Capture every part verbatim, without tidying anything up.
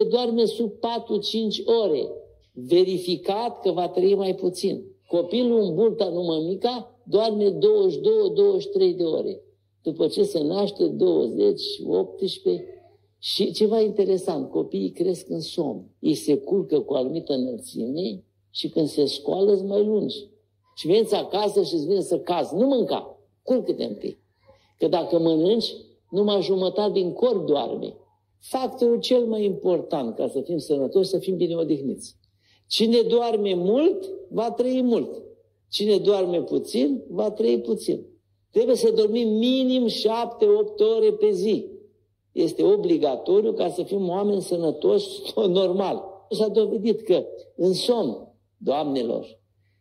Doarme sub patru cinci ore. Verificat că va trăi mai puțin. Copilul în burta lui mămica doarme douăzeci și două douăzeci și trei de ore. După ce se naște, douăzeci, optsprezece. Și ceva interesant, copiii cresc în somn. Ei se culcă cu o anumită înălțime și când se scoală sunt mai lungi. Și veniți acasă și îți vine să cazi. Nu mânca, culcă-te întâi. Că dacă mănânci, numai jumătate din corp doarme. Factorul cel mai important ca să fim sănătoși, să fim bine odihniți. Cine doarme mult, va trăi mult. Cine doarme puțin, va trăi puțin. Trebuie să dormim minim șapte opt ore pe zi. Este obligatoriu ca să fim oameni sănătoși normal. S-a dovedit că în somn, doamnelor,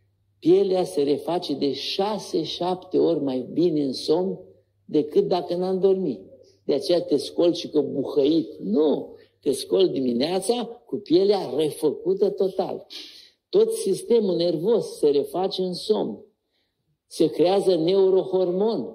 pielea se reface de șase șapte ori mai bine în somn decât dacă n-am dormit. De aceea te scoli și că buhăit. Nu! Te scoli dimineața cu pielea refăcută total. Tot sistemul nervos se reface în somn. Se creează neurohormon.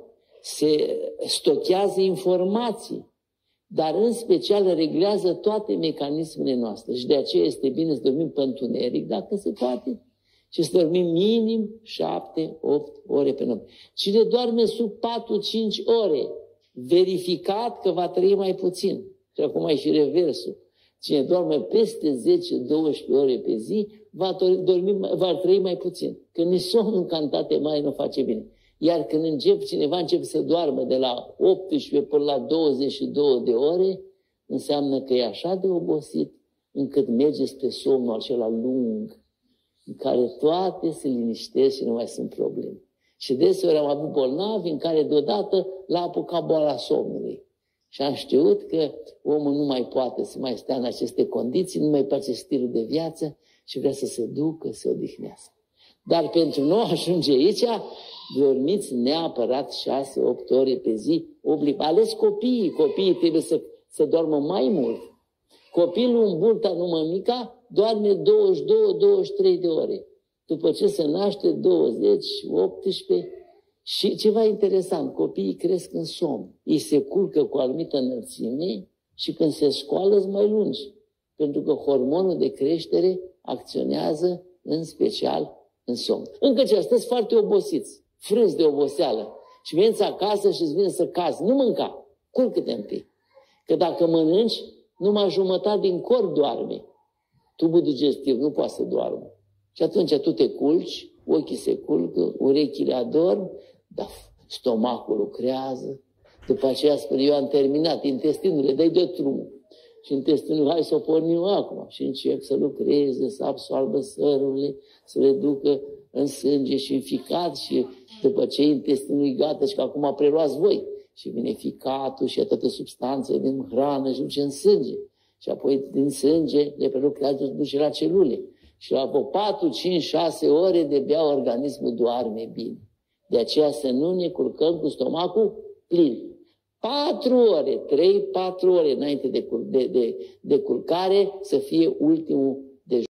Se stochează informații. Dar în special reglează toate mecanismele noastre. Și de aceea este bine să dormim pe întuneric, dacă se poate, și să dormim minim șapte opt ore pe noapte. Cine doarme sub patru cinci ore, verificat că va trăi mai puțin. Și acum e și reversul. Cine doarme peste zece douăsprezece ore pe zi, va, dormi, va trăi mai puțin. Că nici somnul în cantitate mare nu face bine. Iar când încep, cineva începe să doarmă de la optsprezece până la douăzeci și două de ore, înseamnă că e așa de obosit încât merge spre somnul acela lung, în care toate se liniștesc și nu mai sunt probleme. Și deseori am avut bolnavi în care deodată l-a apucat boala somnului. Și am știut că omul nu mai poate să mai stea în aceste condiții, nu mai place stilul de viață și vrea să se ducă, să se odihnească. Dar pentru nu ajunge aici, dormiți neapărat șase opt ore pe zi, oblig. Ales copiii, copiii trebuie să, să doarmă mai mult. Copilul în burta lui mămica doarme douăzeci și două douăzeci și trei de ore. După ce se naște, douăzeci, optsprezece. Și ceva interesant, copiii cresc în somn. Ei se culcă cu o anumită înălțime și când se scoală sunt mai lungi. Pentru că hormonul de creștere acționează în special în somn. Încă ce sunteți foarte obosiți, frâți de oboseală și veniți acasă și îți vine să cazi. Nu mânca, culcă-te întâi. Că dacă mănânci, numai jumătate din corp doarme. Tubul digestiv nu poate să doarmă. Și atunci tu te culci, ochii se culcă, urechile adorm, dar stomacul lucrează. După aceea spune, eu am terminat, intestinul le dai de drumul. Și intestinul, hai să o pornim acum. Și încep să lucreze, să absorbă sărurile, să le ducă în sânge și în ficat. Și după ce intestinul e gata și că acum preluați voi. Și vine ficatul și toate substanțele din hrană și duce în sânge. Și apoi din sânge le prelucrează și duce la celule. Și la patru, cinci, șase ore de bea organismul doarme bine. De aceea să nu ne culcăm cu stomacul plin. Patru ore, trei, patru ore înainte de, de, de, de culcare să fie ultimul